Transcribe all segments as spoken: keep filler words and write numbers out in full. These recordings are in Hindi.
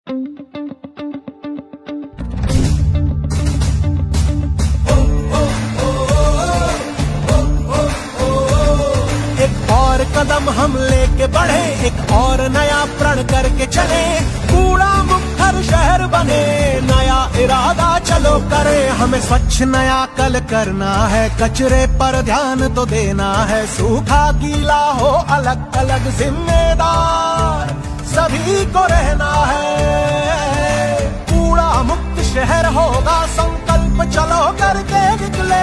कदम हम लेके बढ़े, एक और नया प्रण करके चले, कूड़ा मुक्त हर शहर बने, नया इरादा चलो करे। हमें स्वच्छ नया कल करना है, कचरे पर ध्यान तो देना है, सूखा गीला हो अलग अलग जिम्मेदार सभी को रहना है। कूड़ा मुक्त शहर होगा संकल्प चलो करके निकले,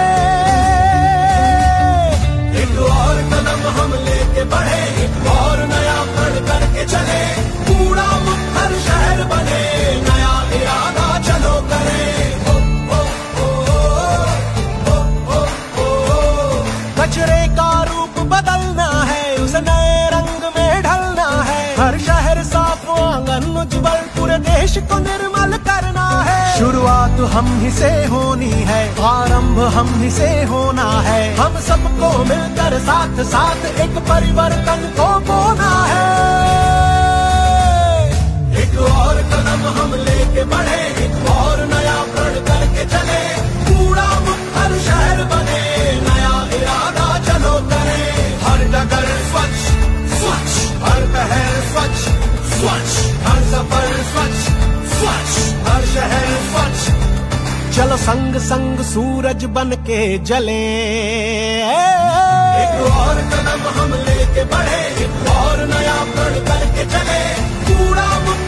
एक और कदम हम लेके बढ़े, एक और नया प्रण करके चले, कूड़ा मुक्त हर शहर बने, नया इरादा चलो करे। ओ, ओ, ओ, ओ, ओ, ओ, ओ। कचरे का रूप बदलना है, उसे नए रंग में ढलना है, हर शहर साफ आंगन उज्ज्वल पूरे देश को निर्मल करना है। शुरुआत हम ही से होनी है, आरंभ हम ही से होना है, हम सबको मिलकर साथ साथ एक परिवर्तन को बोना है। एक और कदम हम लेके बढ़े, एक और नया प्रण करके चले, कूड़ा मुक्त हर शहर बने, नया इरादा चलो करे। हर नगर स्वच्छ स्वच्छ, हर पहर स्वच्छ स्वच्छ, हर सफर स्वच्छ स्वच्छ, हर शहर स्वच्छ। चलो संग संग सूरज बन के जले, एक और कदम हम लेके बढ़े, एक और नया प्रण करके चले, कूड़ा मुक्त